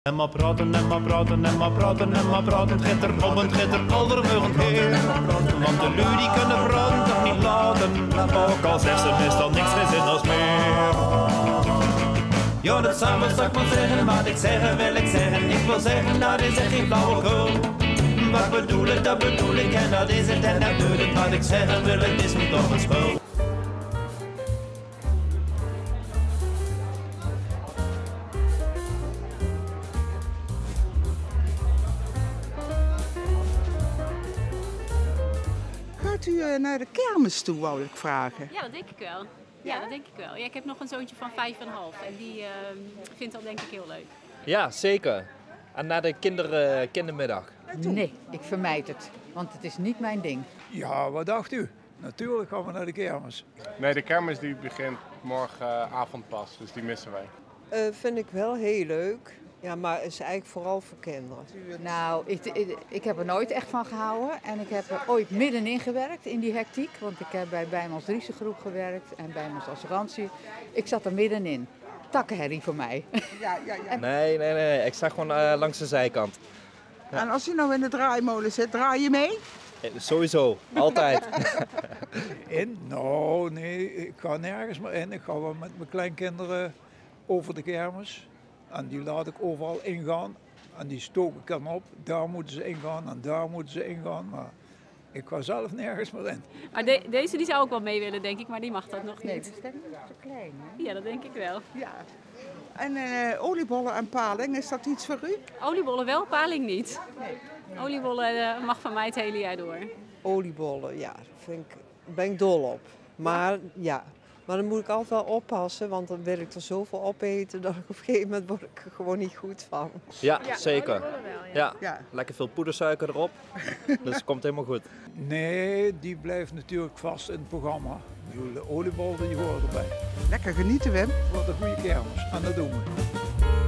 En maar praten, en maar praten, en maar praten, en maar praten. Het gaat er op en het gaat er aldermugend heen. Want de lui die kunnen praten toch niet laten. Ook al zegt ze meestal niks geen zin als meer. Ja, dat samen zal ik maar zeggen, wat ik zeggen wil ik zeggen. Ik wil zeggen, dat is echt geen flauwekul. Wat bedoel ik, dat bedoel ik en dat is het en dat doet het. Wat ik zeggen wil, het is me toch een spul. Gaat u naar de kermis toe, wou ik vragen? Ja, dat denk ik wel. Ja, dat denk ik wel. Ja, ik heb nog een zoontje van 5,5 en die vindt dat denk ik heel leuk. Ja, zeker. En naar de kindermiddag. Nee, ik vermijd het, want het is niet mijn ding. Ja, wat dacht u? Natuurlijk gaan we naar de kermis. Nee, de kermis die begint morgenavond pas, dus die missen wij. Vind ik wel heel leuk. Ja, maar het is eigenlijk vooral voor kinderen. Nou, ik heb er nooit echt van gehouden en ik heb er ooit middenin gewerkt in die hectiek. Want ik heb bij Bijmans Driese groep gewerkt en Bijmans Assurantie. Ik zat er middenin. Takkenherrie voor mij. Ja. Nee. Ik sta gewoon langs de zijkant. Ja. En als u nou in de draaimolen zit, draai je mee? Sowieso, altijd. Nou, nee, ik ga nergens meer in. Ik ga wel met mijn kleinkinderen over de kermis. En die laat ik overal ingaan. En die stook ik dan op. Daar moeten ze ingaan en daar moeten ze ingaan. Maar ik ga zelf nergens meer in. Maar deze die zou ook wel mee willen, denk ik, maar die mag dat nog niet. Nee, de stemming is te klein. Hè? Ja, dat denk ik wel. Ja. En oliebollen en paling, is dat iets voor u? Oliebollen wel, paling niet. Nee. Oliebollen mag van mij het hele jaar door. Oliebollen, ja, ben ik dol op. Maar ja, maar dan moet ik altijd wel oppassen, want dan wil ik er zoveel opeten dat ik op een gegeven moment word ik er gewoon niet goed van. Ja, zeker. Wel, Ja. Lekker veel poedersuiker erop, dus het komt helemaal goed. Nee, die blijft natuurlijk vast in het programma. Ik bedoel, de oliebollen die horen erbij. Lekker genieten, Wim. Het wordt een goede kermis en dat doen we.